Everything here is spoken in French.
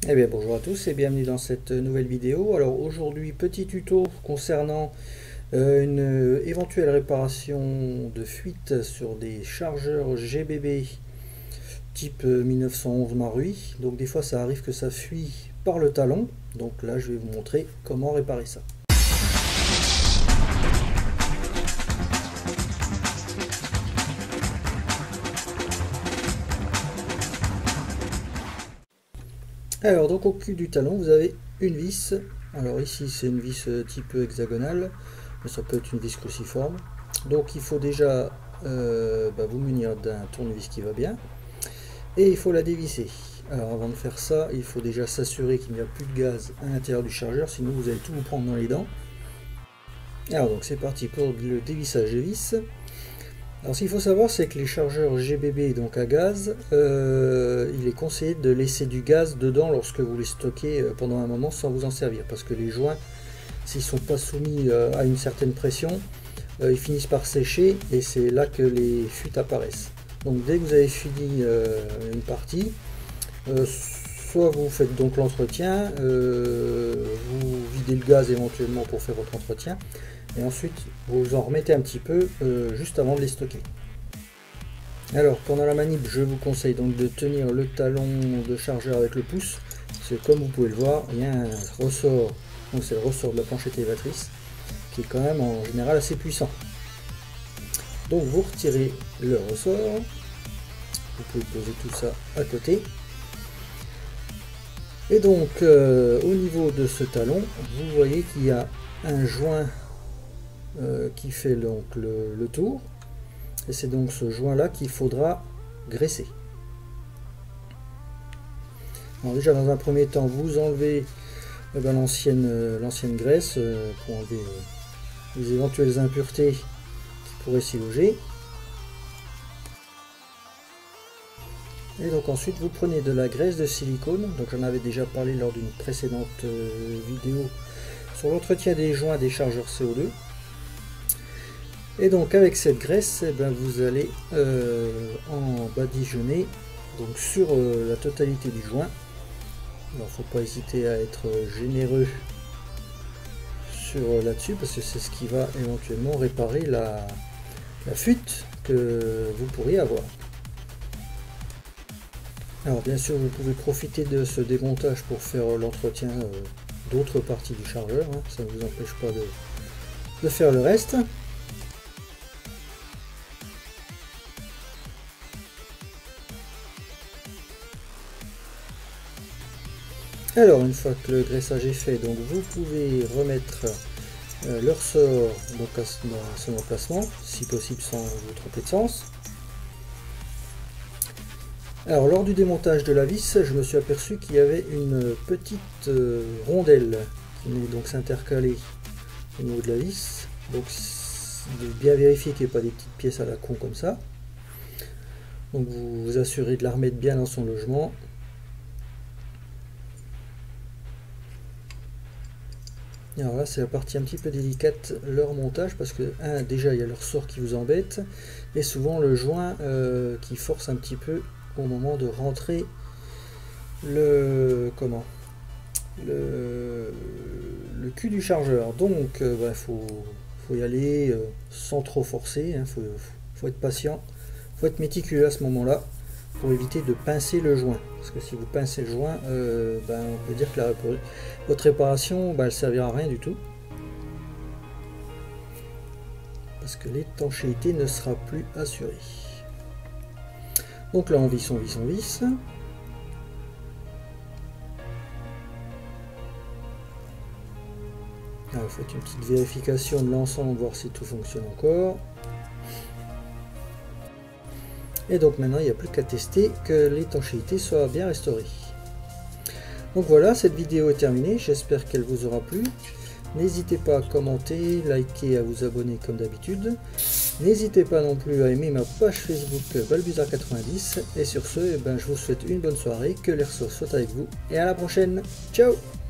Eh bien bonjour à tous et bienvenue dans cette nouvelle vidéo. Alors aujourd'hui petit tuto concernant une éventuelle réparation de fuite sur des chargeurs GBB type 1911 Marui. Donc des fois ça arrive que ça fuit par le talon. Donc là je vais vous montrer comment réparer ça. Alors donc au cul du talon vous avez une vis. Alors ici c'est une vis type hexagonale, mais ça peut être une vis cruciforme. Donc il faut déjà vous munir d'un tournevis qui va bien et il faut la dévisser. Alors avant de faire ça il faut déjà s'assurer qu'il n'y a plus de gaz à l'intérieur du chargeur, sinon vous allez tout vous prendre dans les dents. Alors donc c'est parti pour le dévissage de vis. Alors ce qu'il faut savoir c'est que les chargeurs GBB donc à gaz, il est conseillé de laisser du gaz dedans lorsque vous les stockez pendant un moment sans vous en servir, parce que les joints, s'ils ne sont pas soumis à une certaine pression, ils finissent par sécher et c'est là que les fuites apparaissent. Donc dès que vous avez fini une partie, soit vous faites donc l'entretien, vous videz le gaz éventuellement pour faire votre entretien, et ensuite vous en remettez un petit peu juste avant de les stocker. Alors pendant la manip je vous conseille donc de tenir le talon de chargeur avec le pouce, parce que comme vous pouvez le voir il y a un ressort, donc c'est le ressort de la planchette élévatrice qui est quand même en général assez puissant. Donc vous retirez le ressort, vous pouvez poser tout ça à côté. Et donc au niveau de ce talon, vous voyez qu'il y a un joint qui fait donc le tour. Et c'est donc ce joint là qu'il faudra graisser. Alors déjà dans un premier temps, vous enlevez l'ancienne graisse pour enlever les éventuelles impuretés qui pourraient s'y loger. Et donc ensuite vous prenez de la graisse de silicone, donc j'en avais déjà parlé lors d'une précédente vidéo sur l'entretien des joints des chargeurs CO2. Et donc avec cette graisse, vous allez en badigeonner donc sur la totalité du joint. Alors faut pas hésiter à être généreux sur là-dessus, parce que c'est ce qui va éventuellement réparer la fuite que vous pourriez avoir. Alors bien sûr vous pouvez profiter de ce démontage pour faire l'entretien d'autres parties du chargeur, hein. Ça ne vous empêche pas de faire le reste. Alors une fois que le graissage est fait, donc vous pouvez remettre le ressort donc dans son emplacement, si possible sans vous tromper de sens. Alors lors du démontage de la vis, je me suis aperçu qu'il y avait une petite rondelle qui venait donc s'intercaler au niveau de la vis. Donc de bien vérifier qu'il n'y ait pas des petites pièces à la con comme ça. Donc vous vous assurez de la remettre bien dans son logement. Alors là c'est la partie un petit peu délicate, le remontage, parce que déjà il y a le ressort qui vous embête, et souvent le joint qui force un petit peu au moment de rentrer le cul du chargeur. Donc faut y aller sans trop forcer, hein. Faut être patient, faut être méticuleux à ce moment là pour éviter de pincer le joint, parce que si vous pincez le joint, on peut dire que votre réparation elle servira à rien du tout, parce que l'étanchéité ne sera plus assurée. Donc là on visse. Alors, faites une petite vérification de l'ensemble, voir si tout fonctionne encore. Et donc maintenant il n'y a plus qu'à tester que l'étanchéité soit bien restaurée. Donc voilà, cette vidéo est terminée, j'espère qu'elle vous aura plu. N'hésitez pas à commenter, liker, à vous abonner comme d'habitude. N'hésitez pas non plus à aimer ma page Facebook Balbuzard90. Et sur ce, je vous souhaite une bonne soirée, que l'airsoft soit avec vous, et à la prochaine. Ciao!